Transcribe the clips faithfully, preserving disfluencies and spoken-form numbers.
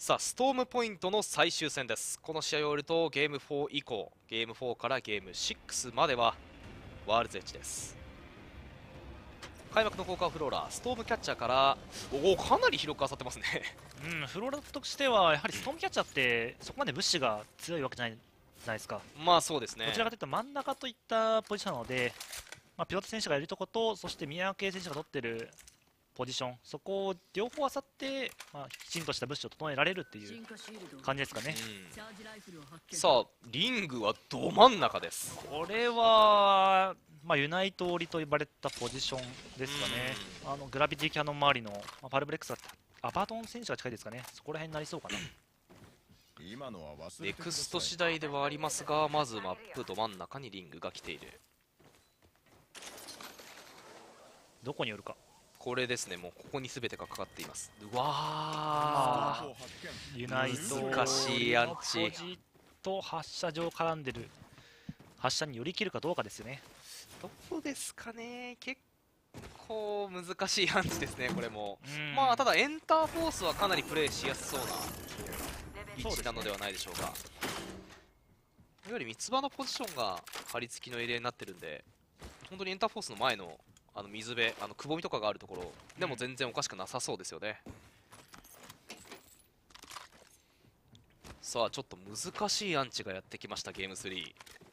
さあストームポイントの最終戦です。この試合を終えるとゲームフォー以降、ゲームフォーからゲームシックスまではワールズエッジです。開幕の効果フローラー、ストームキャッチャーから、おお、かなり広く当たってますね。 うん、フローラとしてはやはりストームキャッチャーってそこまでブッシュが強いわけじゃないじゃないですか。 まあそうですね。 どちらかというと真ん中といったポジションなので、まあ、ピロット選手がいるところと、そして宮脇選手が取っているポジション、そこを両方あさって、まあ、きちんとしたブッシュを整えられるっていう感じですかね。 うん、さあリングはど真ん中です。 これは、まあ、ユナイト折りと呼ばれたポジションですかね。あのグラビティキャノン周りの、まあ、パルブレックスだったアバトン選手が近いですかね。そこら辺になりそうかな。 ネクスト次第ではありますが、まずマップど真ん中にリングが来ている。 どこに寄るか。 これですね、もうここに全てがかかっています。うわー、 ユナイト難しいアンチポジと発射場絡んでる発射に寄り切るかどうかですよね。 どうですかね。結構難しいアンチですね、これも。まあただエンターフォースはかなりプレイしやすそうな位置なのではないでしょうか。いわゆる三つ葉のポジションが張り付きのエリアになってるんで、本当にエンターフォースの前のあの水辺、あのくぼみとかがあるところでも全然おかしくなさそうですよね。さあちょっと難しいアンチがやってきました、ゲームスリー。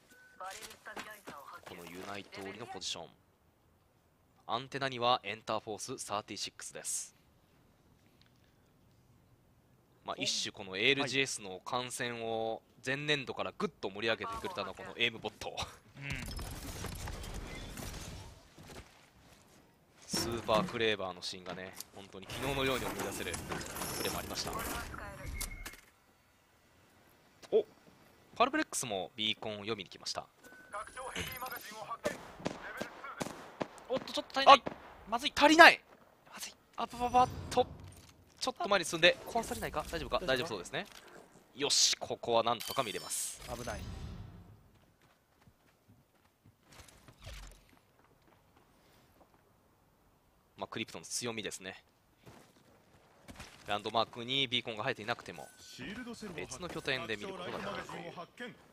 このユナイト折りのポジション、アンテナにはエンターフォースさんじゅうろくです。まあ、一種この エーエルジーエス の観戦を前年度からぐっと盛り上げてくれたのはこのエイムボット、 うん、 スーパークレーバーのシーンがね、本当に昨日のように思い出せるプレーもありました。お、パルブレックスもビーコンを読みに来ました。 おっとちょっと足りない。まずい、 足りない、まずい、あばばばっとちょっと前に進んで壊されないか、大丈夫か、大丈夫そうですね。よし、ここはなんとか見れます。 危ない。 まあ、クリプトンの強みですね。ランドマークにビーコンが生えていなくても別の拠点で見ることができる。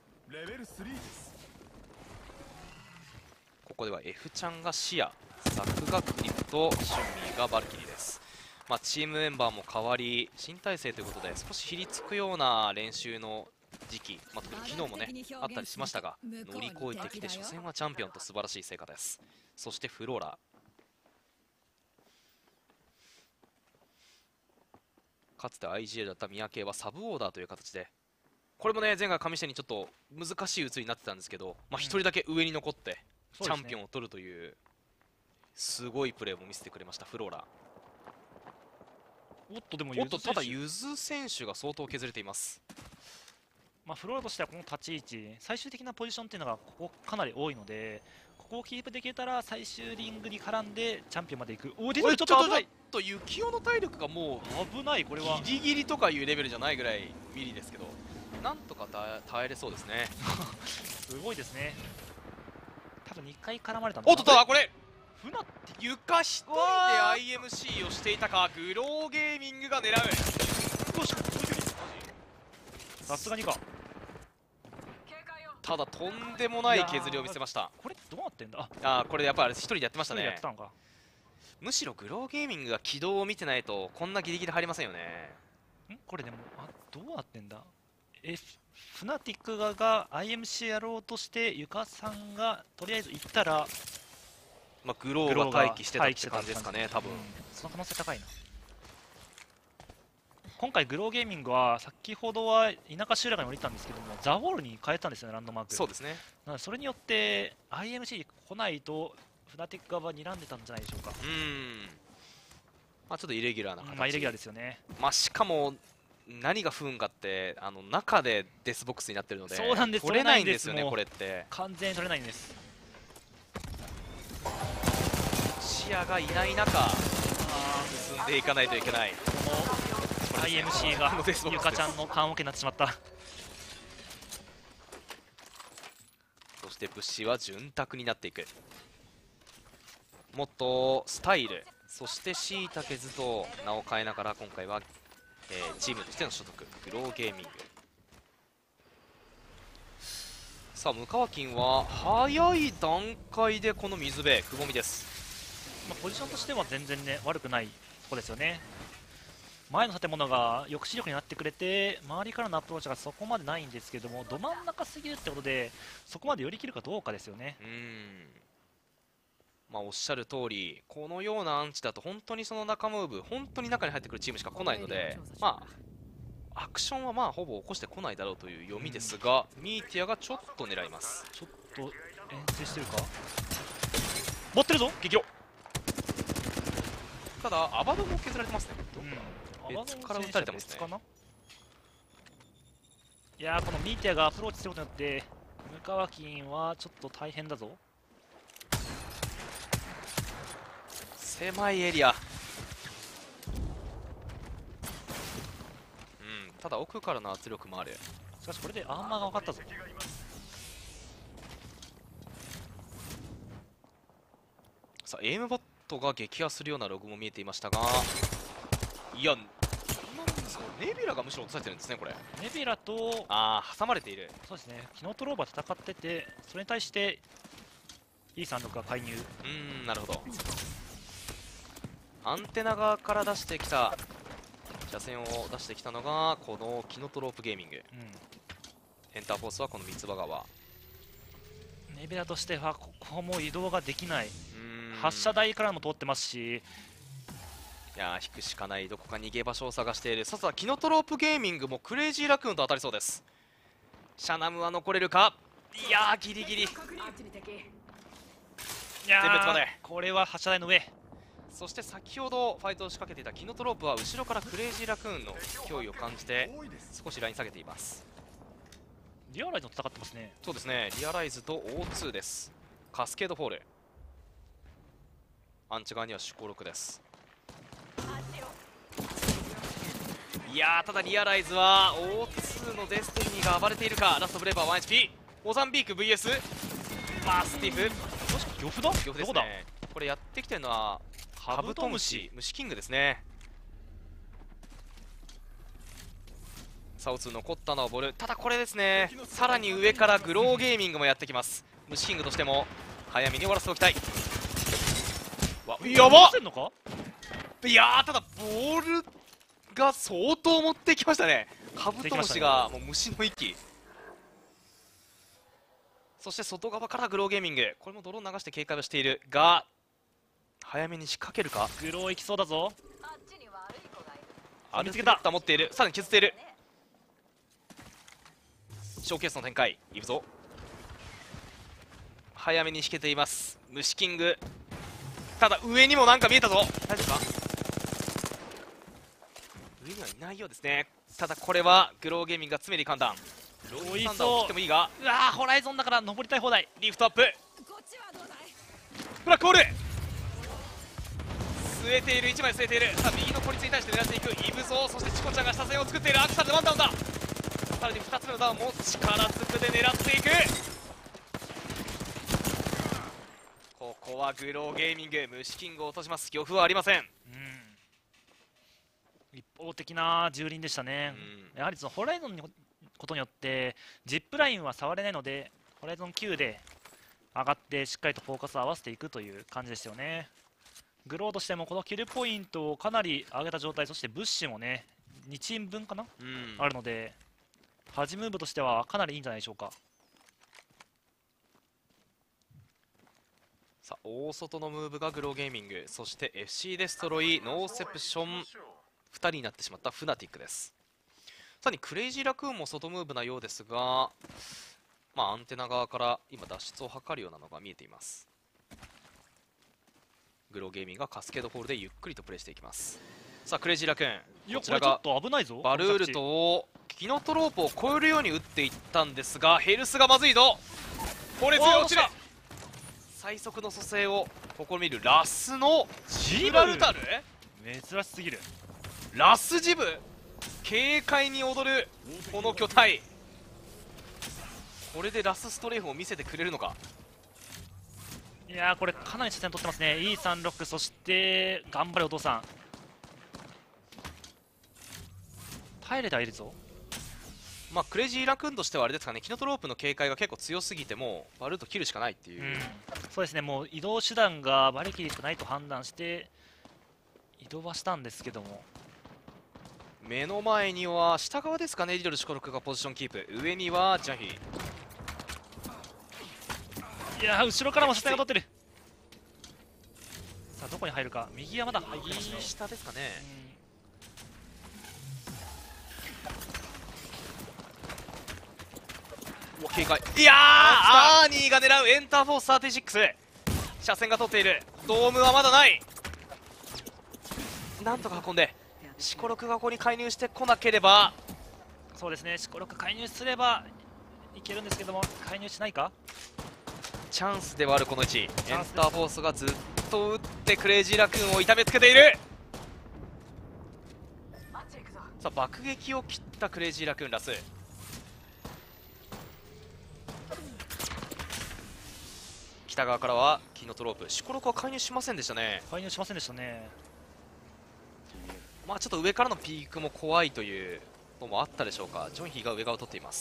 ここでは F ちゃんがシア、ザクがクリプト、シュンミーがバルキリーです。まあ、チームメンバーも変わり新体制ということで少しひりつくような練習の時期、まあ、特に昨日もねあったりしましたが、乗り越えてきて初戦はチャンピオンと素晴らしい成果です。そしてフローラー、かつて アイジーエル だった宮系はサブオーダーという形で、これもね前回上下にちょっと難しい移りになってたんですけど、まあ、ひとりだけ上に残ってチャンピオンを取るというすごいプレーも見せてくれましたフローラー。 おっとでもおっとただユズ選手が相当削れています。 まあ、フローラとしてはこの立ち位置、最終的なポジションっていうのがここかなり多いので、ここをキープできたら最終リングに絡んでチャンピオンまで行く。おお、出てる、ちょっと危ない。 と幸男の体力がもう危ない、これはギリギリとかいうレベルじゃないぐらいビリですけど、なんとか耐えれそうですね。 すごいですね。多分にかい絡まれたの。 おっと、ただこれフナって床一人で アイエムシー をしていたか、グローゲーミングが狙う。 さすがにか。 ただとんでもない削りを見せました。 これどうなってんだ。 ああ、これやっぱり一人でやってましたね。むしろグローゲーミングが軌道を見てないとこんなギリギリ入りませんよね。 んこれでもあどうなってんだ。えフナティック側が アイエムシー やろうとしてゆかさんがとりあえず行ったら、 まあ、グローが待機してたって感じですかね、多分、うん、 その可能性高いな。今回グローゲーミングは先ほどは田舎集落に降りたんですけども、ザウォールに変えたんですよね、ランドマーク。 そうですね。 なのでそれによって アイエムシー 来ないとフナティック側は睨んでたんじゃないでしょうか。 うん、まあ、ちょっとイレギュラーな形、 まあイレギュラーですよね。 まあ、しかも何が不運かってあの中でデスボックスになってるので、 そうなんです、 取れないんですよね、これって。 完全に取れないんです。 視野がいない中進んでいかないといけない。 アイエムシー がゆかちゃんの棺桶になってしまった。 そして物資は潤沢になっていく。もっとスタイル、そしてしいたけずと名を変えながら今回はえー、チームとしての所属グローゲーミング。さあムカワキンは早い段階でこの水辺くぼみです。 まあ、ポジションとしては全然ね悪くないとこですよね。前の建物が抑止力になってくれて、周りからのアプローチがそこまでないんですけども、ど真ん中すぎるってことでそこまで寄り切るかどうかですよね。 うーん、まあおっしゃる通り、このようなアンチだと本当にその中ムーブ、本当に中に入ってくるチームしか来ないので、まあアクションはまあほぼ起こしてこないだろうという読みですが、ミーティアがちょっと狙います。 ちょっと遠征してるか、持ってるぞ激怒。 ただアバドも削られてますね。 うん、 別から撃たれてますね。 かな。いやー、このミーティアがアプローチすることによってムカワキンはちょっと大変だぞ。 狭いエリア、うん、ただ奥からの圧力もある。 しかしこれでアーマーが分かったぞ。 さあエイムバットが撃破するようなログも見えていましたが、いや、ネビュラがむしろ落とされてるんですね、これ。 ネビュラと、 ああ、挟まれている。 そうですね、キノトローバー戦ってて、それに対して イーさんろくが介入。 うーん、なるほど。アンテナ側から出してきた車線を出してきたのがこのキノトロープゲーミング、うん、エンターフォースはこの三つ葉川。 ネビュラとしてはここも移動ができない。発射台からも通ってますし、 いやー引くしかない。どこか逃げ場所を探している。さあキノトロープゲーミングもクレイジーラクーンと当たりそうです。シャナムは残れるか。いやーギリギリ。いやーこれは発射台の上。 そして先ほどファイトを仕掛けていたキノトロープは後ろからクレイジーラクーンの脅威を感じて少しライン下げています。 リアライズと戦ってますね。 そうですね、リアライズと オーツー です。カスケードフォール、アンチ側には守航ろくです。いやーただリアライズは オーツー のデスティニーが暴れているか。ラストブレーバー ワンエイチピー、 モザンビーク ブイエス マスティフ。 もしか漁夫だ、 漁夫ですね。これやってきてるのはカブトムシ、虫キングですね。さあオーツー残ったのはボル。ただこれですね、さらに上からグローゲーミングもやってきます。虫キングとしても早めに終わらせておきたい。わやばっ。いやーただボールが相当持ってきましたね。カブトムシがもう虫の息。そして外側からグローゲーミング、これもドローン流して警戒をしているが早めに仕掛けるか。 グロー行きそうだぞ。 あ、見つけた。持っている。さらに削っている。ショーケースの展開いくぞ。早めに引けています虫キング。ただ上にもなんか見えたぞ。大丈夫か。上にはいないようですね。ただこれはグローゲーミングが詰めに判断。ローイサンダーを切ってもいいが、 うわーホライゾンだから登りたい放題。 リフトアップ、ブラックホール据えている。いちまい据えている。さあ右の孤立に対して狙っていくイブゾー。そしてチコちゃんが下線を作っている。アクサルでワンダウンだ。さらにふたつめのダウンも力ずくで狙っていく。ここはグローゲーミング虫キングを落とします。漁夫はありません。うん、 一方的な蹂躙でしたね。うん、やはりそのホライゾンのことによってジップラインは触れないので、ホライゾンきゅうで上がってしっかりとフォーカスを合わせていくという感じですよね。グローとしてもこのキルポイントをかなり上げた状態、そして物資もねにチーム分かな、うん、あるので端ムーブとしてはかなりいいんじゃないでしょうか。 さあ大外のムーブがグローゲーミング、そして エフシー デストロイ、ノーセプションふたりになってしまったフナティックです。さらにクレイジーラクーンも外ムーブなようですが、まあ、アンテナ側から今脱出を図るようなのが見えています。グローゲーミングがカスケードホールでゆっくりとプレイしていきます。さあクレイジーラクーン、こちらがバルールトをキノトロープを越えるように打っていったんですが、ヘルスがまずいぞ。これ強い落ちる。最速の蘇生を試みるラスのジブラルタル、 珍しすぎる。 ラスジブ軽快に踊るこの巨体、これでラスストレーフを見せてくれるのか。 いやーこれかなり視線取ってますね。 イーさんろく、そして頑張れお父さん。 耐えれてはいるぞ。 まあクレイジーラクーンとしてはあれですかね、キノトロープの警戒が結構強すぎてもバルート切るしかないっていう、 うん、そうですね、もう移動手段がバリキリしかないと判断して移動はしたんですけども、 目の前には下側ですかね、リドルシコロクがポジションキープ、上にはジャンヒいやー後ろからも射線が取ってる。さあどこに入るか。右はまだ入ってますね。 右下ですかね、うん、お警戒、いやーアーニーが狙うエンターフォースさんじゅうろく、車線が取っている、ドームはまだない、なんとか運んでシコロクがここに介入してこなければ、 そうですね、シコロク介入すればいけるんですけども、介入しないか。 チャンスではあるこの位置、エンターフォースがずっと打ってクレイジーラクーンを痛めつけている。さあ爆撃を切ったクレイジーラクーンラス、北側からはキノトロープ、シコロクは介入しませんでしたね。 介入しませんでしたね。 まあちょっと上からのピークも怖いというのもあったでしょうか。ジョンヒーが上側を取っています。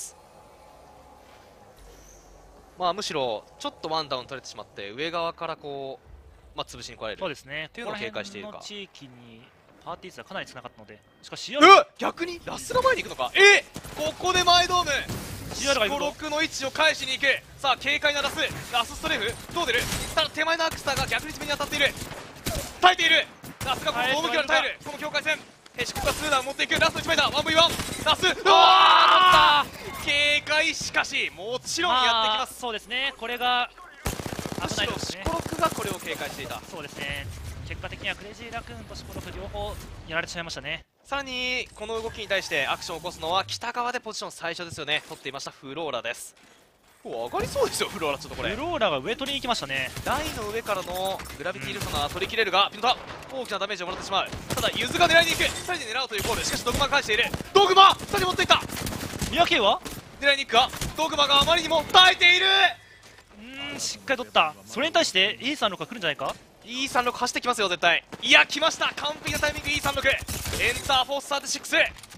まあむしろちょっとワンダウン取れてしまって上側からこう、まあ、潰しに来られる、 そうですね、 っていうのを警戒しているか。 ここら辺の地域にパーティー数がかなり少なかったので、しかし シーうアールっ逆にラスが前に行くのか。えここで前ドーム、シシーアール がいるコぞ。 ロクの位置を返しに行く。さあ軽快なラス、ラスストレーフどう出る。ただ手前のアクスターが逆に地面に当たっている、耐えている。ラスがこのドーム際で耐える、この境界線、えシコロクがツーダウン持っていく、ラストいちまいだ、 ワンブイワン ラス、うわー警戒、しかしもちろんやってきます。 そうですね、これがむしろ危ないですね。 シコロクがこれを警戒していた。 そうですね、結果的にはクレイジーラクーンとシコロク両方やられてしまいましたね。 さらにこの動きに対してアクションを起こすのは北側でポジション最初ですよね、取っていましたフローラです。お上がりそうですよフローラ、ちょっとこれフローラが上取りに行きましたね。 台の上からのグラビティルソナー取り切れるが、ピノタ大きなダメージをもらってしまう。ただユズが狙いに行く、ふたりで狙うというゴール、しかしドグマが返している。ドグマふたり持っていった、 ミヤケイは狙いに行くか、ドグマがあまりにも耐えている。 うーんしっかり取った。それに対して イーさんろくが来るんじゃないか。 イーさんろく 走ってきますよ絶対。いや来ました、完璧なタイミング。 イーさんろく エンターフォースさんじゅうろく、 し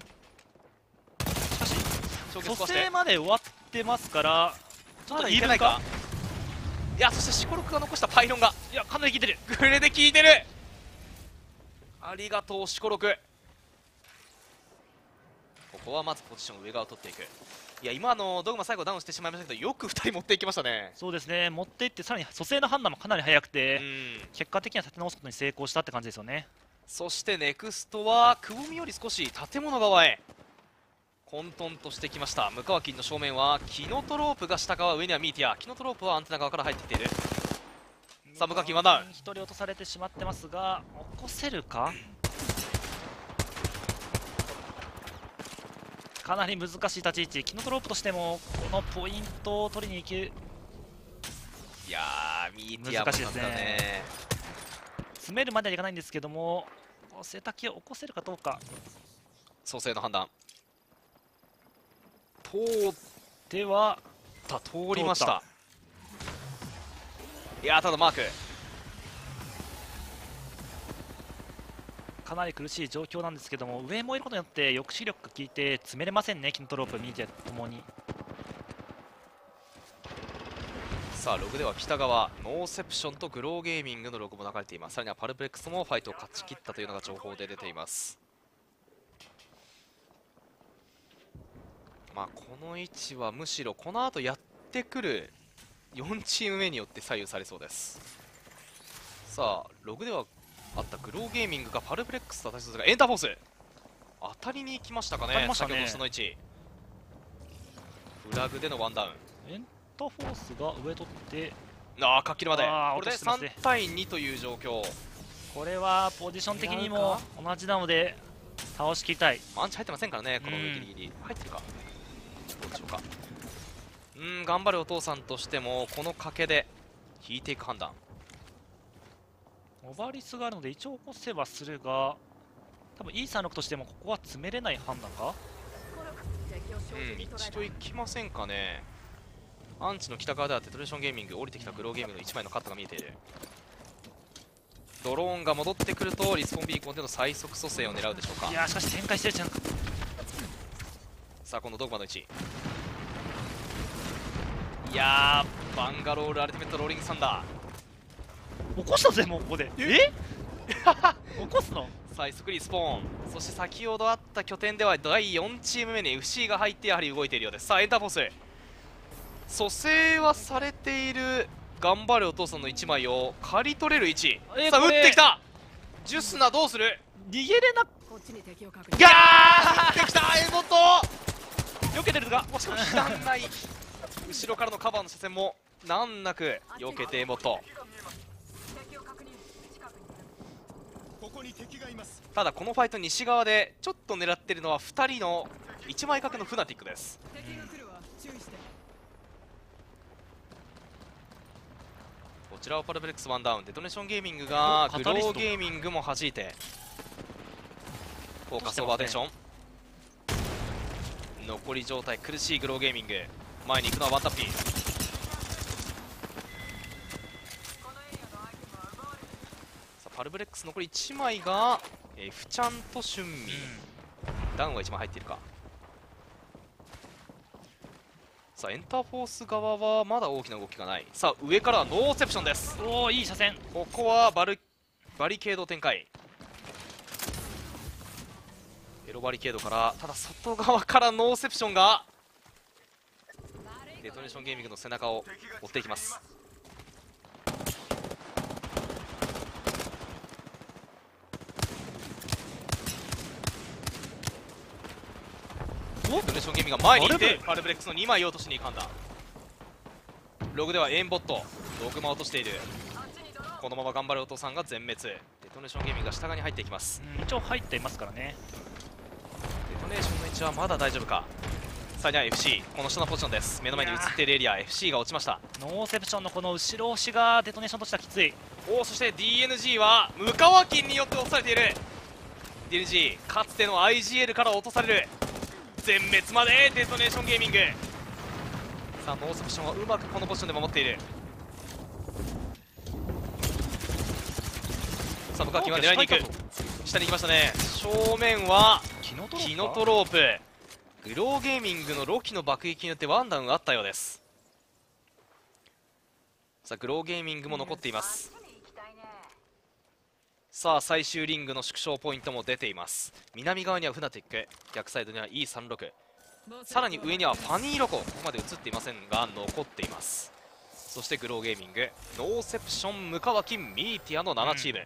かし蘇消して生まで終わってますからちょっまだとイーブンか。 いけないか。いやそしてシコロクが残したパイロンがいやかなり効いてる。 グレで効いてる。ありがとうシコロク。ここはまずポジション上側を取っていく。いや今のドグマ最後ダウンしてしまいましたけど、よくふたり持っていきましたね。 そうですね、持っていってさらに蘇生の判断もかなり早くて、 うん、 結果的には立て直すことに成功したって感じですよね。 そしてネクストはくぼみより少し建物側へ混沌としてきました。向川金の正面はキノトロープが下側、上にはミーティア、キノトロープはアンテナ側から入ってきている。さあ向川金ワンダウン、 ひとり落とされてしまってますが起こせるか。かなり難しい立ち位置、キノトロープとしてもこのポイントを取りに行ける。 いやーミーティアも難しいですねなんだね。 詰めるまではいかないんですけども、瀬滝を起こせるかどうか。 蘇生の判断通っではた、通りました。いやーただマークかなり苦しい状況なんですけども、上もいることによって抑止力が効いて詰めれませんね、キノトロープ、ミーティアともに。 さあログでは北側ノーセプションとグローゲーミングのログも流れています。さらにはパルプレックスもファイトを勝ち切ったというのが情報で出ています。まあこの位置はむしろこの後やってくるよんチーム目によって左右されそうです。さあログではあったグローゲーミングがパルプレックスと対戦するが、エンターフォース当たりに行きましたかね。 当たりましたね。 先ほどその位置フラグでのワンダウン、 エンターフォースが上取ってああかっきりまで、 あーこれでさん落としてますねたいにという状況。 これはポジション的にも同じなので倒しきりたい。 アンチ入ってませんからね、この上ギリギリ入ってるかどうでしょうか。うーん頑張るお父さんとしてもこの賭けで引いていく判断。 オバリスがあるので一応起こせばするが、多分 イーさんろく としてもここは詰めれない判断か。 うん一度行きませんかね。アンチの北側ではテトレーションゲーミング、降りてきたグローゲーミングのいちまいのカットが見えている。ドローンが戻ってくるとリスポンビーコンでの最速蘇生を狙うでしょうか。 いやーしかし展開してるじゃん。 さあこのドグマの位置、いやーバンガロールアルティメットローリングサンダ起こしたぜもうここで。え起こすの？ 最速リスポーン、そして先ほどあった拠点ではだいよんチーム目に エフシー が入ってやはり動いているようです。さあエンターフォース蘇生はされている頑張るお父さんのいちまいを刈り取れる位置、さあ打ってきたジュスナどうする、 逃げれな、 ギャー打ってきたエモト避けてるが、 もしかし断ない後ろからのカバーの車線も難なく避けてエモト。ただこのファイト西側でちょっと狙ってるのはふたりのいちまい掛けのフナティックです。こちらはパルブレックスワンダウン、デトネーションゲーミングがグローゲーミングも弾いてフォーカスオーバーテンション、残り状態苦しいグローゲーミング、前に行くのはワンタッピー。さあパルブレックス残りいちまいがえフちゃんとシュンミ、うん、ダウンはいちまい入っているか。さあエンターフォース側はまだ大きな動きがない。さあ上からはノーセプションです。 おおいい車線、 ここはバルバリケード展開、エロバリケードから、ただ外側からノーセプションがデトネーションゲーミングの背中を追っていきます。デトネーションゲーミングが前にいてパルブレックスのにまい落としに行かんだ。ログではエインボットドグマ落としている。このまま頑張るお父さんが全滅、デトネーションゲーミングが下側に入っていきます。 うん、一応入っていますからね。 デトネーションの位置はまだ大丈夫か。さあには エフシー この下のポジションです。目の前に映っているエリア エフシー が落ちました。 ノーセプションのこの後ろ押しがデトネーションとしてはきつい。 おお、そして ディーエヌジー は無川金によって落とされている。 ディーエヌジー かつての アイジーエル から落とされる。全滅までデトネーションゲーミング。さあノーセプションはうまくこのポジションで守っている。さあ無川金は狙いに行く。下に行きましたね。正面はキノトロープ、グローゲーミングのロキの爆撃によってワンダウンあったようです。さあグローゲーミングも残っています。さあ最終リングの縮小ポイントも出ています。南側にはフナティック、逆サイドには イーさんじゅうろく、 さらに上にはファニーロコ、ここまで映っていませんが残っています。そしてグローゲーミング、ノーセプション、無川金、ミーティアのななチーム、うん、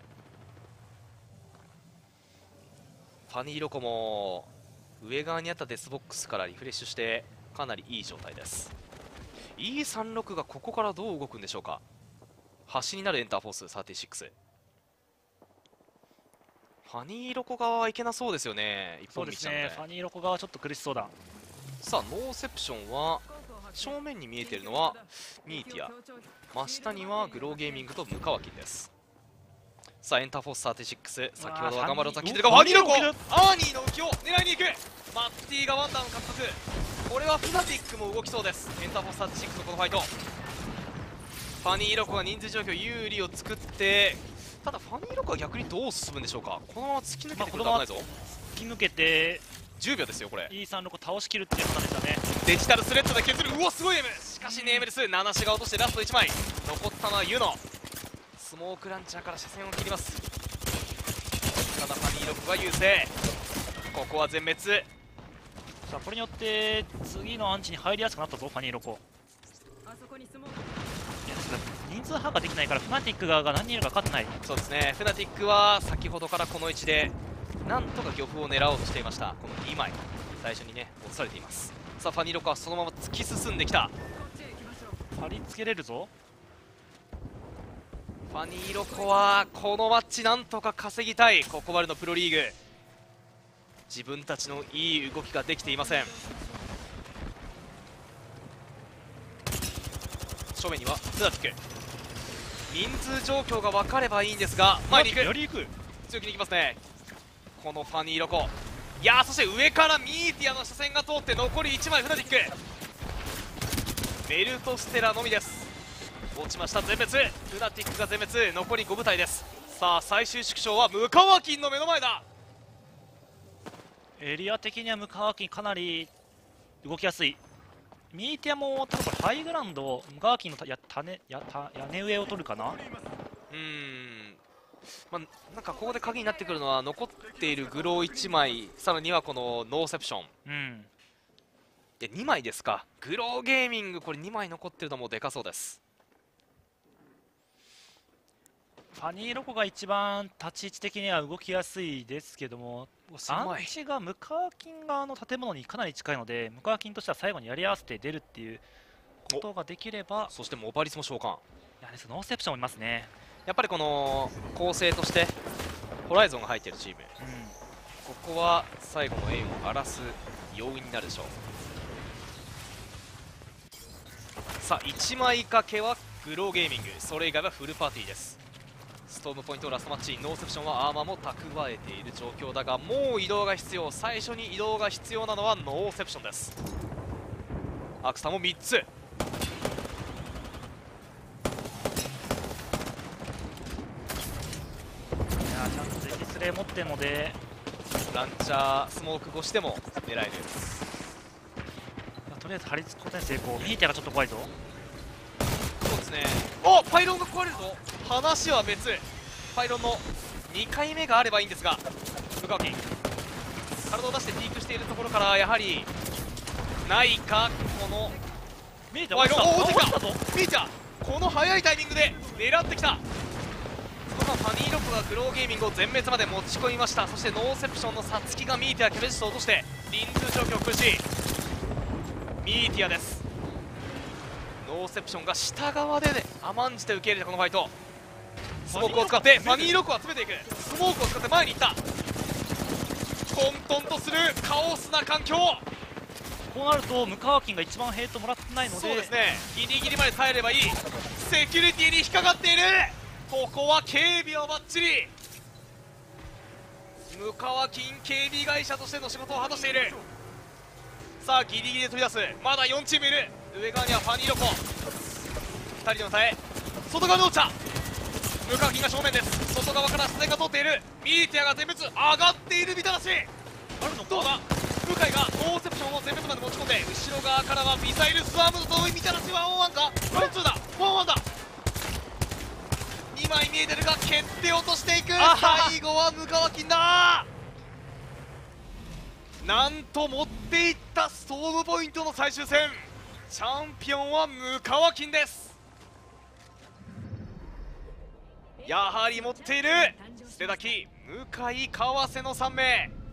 ファニーロコも上側にあったデスボックスからリフレッシュしてかなりいい状態です。 イーさんじゅうろく がここからどう動くんでしょうか。端になるエンターフォースさんじゅうろく、ファニーロコ側はいけなそうですよね。一本道なので。そうですね、 ファニーロコ側はちょっと苦しそうだ。 さあノーセプションは正面に見えているのはミーティア、真下にはグローゲーミングと無川金です。さあエンターフォースさんじゅうろく、先ほどは頑張ると聞いてるがファニーロコ、アーニーの浮きを狙いに行く。マッティがワンダウン獲得。これはフナティックも動きそうです。エンターフォースさんじゅうろくのこのファイト、ファニーロコが人数状況有利を作って、ただファニーロコは逆にどう進むんでしょうか。このまま突き抜けてくると危ないぞ。 突き抜けてじゅうびょうですよこれ。 イーさんじゅうろく 倒しきるっていうことなんですよね。 デジタルスレッドで削る。うわすごいエム。しかしネームレスななしが落としてラストいちまい、残ったのはユノ。スモークランチャーから車線を切ります。ただファニーロコが優勢。ここは全滅。 さあこれによって次のアンチに入りやすくなったぞファニーロコ。人数把握ができないからフナティック側が何人いるか分かってない。 そうですね、フナティックは先ほどからこの位置でなんとか漁夫を狙おうとしていました。このにまい最初にね落とされています。さあファニーロコはそのまま突き進んできた。 貼り付けれるぞ。 ファニーロコはこのマッチなんとか稼ぎたい。ここまでのプロリーグ自分たちのいい動きができていません。正面にはフナティック、人数状況が分かればいいんですが前に行く、強気に行きますねこのファニーロコ。いやー、そして上からミーティアの車線が通って残りいちまいフナティック、メルトステラのみです。落ちました、全滅。フナティックが全滅、残りご部隊です。さあ最終縮小は無川金の目の前だ。 エリア的には無川金かなり動きやすい。ミーティアも多分これハイグラウンド、ムカワキンのたや種やた屋根上を取るかな。 うーん、まあ、なんかここで鍵になってくるのは残っているグローいちまい、さらにはこのノーセプション、 うん、 でにまいですか。グローゲーミングこれにまい残ってるのもでかそうです。 ファニーロコが一番立ち位置的には動きやすいですけども、アンチがムカワキン側の建物にかなり近いので、ムカワキンとしては最後にやり合わせて出るっていうことができれば。 そしてモバリスも召喚。 いやですノーセプションもいますね。 やっぱりこの構成としてホライゾンが入っているチーム、うん、ここは最後のエイムを荒らす要因になるでしょう。さあいちまい掛けはグローゲーミング、それ以外はフルパーティーです。ストームポイントラストマッチ、ノーセプションはアーマーも蓄えている状況だが、もう移動が必要。最初に移動が必要なのはノーセプションです。アクスタもみっつ。いやちゃんとエキスレイ持ってるのでランチャースモーク越しでも狙える。 とりあえず張り付くことに成功。ミーティアがちょっと怖いぞ。 そうですね。おパイロンが壊れるぞ。話は別。パイロンのにかいめがあればいいんですが、ムカワキン体を出してピークしているところからやはりないか。このミーティアパイロンおお落ちてきたぞ。 ミーティアこの早いタイミングで狙ってきた。そのファニーロックがグローゲーミングを全滅まで持ち込みました。そしてノーセプションのサツキがミーティアキャベジストを落として臨通状況苦しい。ミーティアです。ノーセプションが下側で、ね、甘んじて受け入れたこのファイト。スモークを使ってファニーロックを集めていく。スモークを使って前に行った。混沌とするカオスな環境。 こうなるとムカワキンが一番ヘイトもらってないので、 そうですね、ギリギリまで耐えればいい。セキュリティに引っかかっている。ここは警備はバッチリ。ムカワキン警備会社としての仕事を果たしている。さあギリギリで取り出す。まだよんチームいる。上側にはファニーロコ、ふたりの耐え。外側のオチャ、ムカワキンが正面です。外側から視線が通っている。ミーティアが全滅、上がっているみたらし。あるのどうだ。向井がノーセプションを全滅まで持ち込んで、後ろ側からはミサイルスワームと同意みたらし。ワンオンワンかワンツーだ。ワンワンだ。にまい見えてるが蹴って落としていく。最後はムカワキンだ。なんと持っていったストームポイントの最終戦、チャンピオンはムカワキンです。やはり持っている捨て滝向井川瀬のさんめい。